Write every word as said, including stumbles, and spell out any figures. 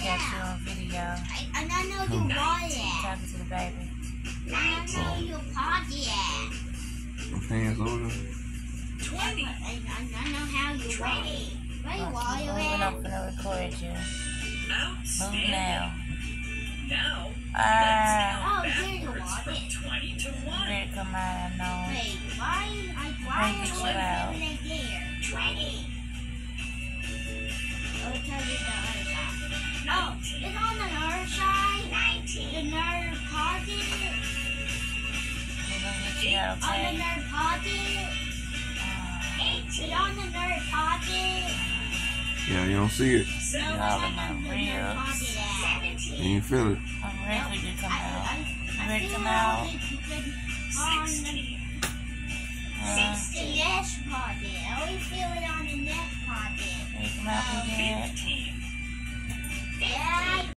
got you on video. I, I don't know you want it. Talking to the baby. I don't know you want it. My hands over. twenty. I, I don't know how you want it. Where you want Keep it? moving, I'm gonna record you. Move now. Now, Ah, Oh, there you backwards want from it. twenty to you one. better come out, I know. Wait, why? I, why Make it are chill out. we living there? twenty. I'll tell you the other side. Oh, it's on the north side. nineteen. The north pocket. We're gonna get you out, On the okay? north pocket. It's on the north pocket. Yeah, you don't see it. No, Y'all that's in not my the ribs. north pocket at. You ain't feel it. I'm ready for you to come I, out. I, You I ready to feel come out? like it's been on the Uh, the next pocket. I always feel it on the next pocket. ready to come out Um, again? fifteen.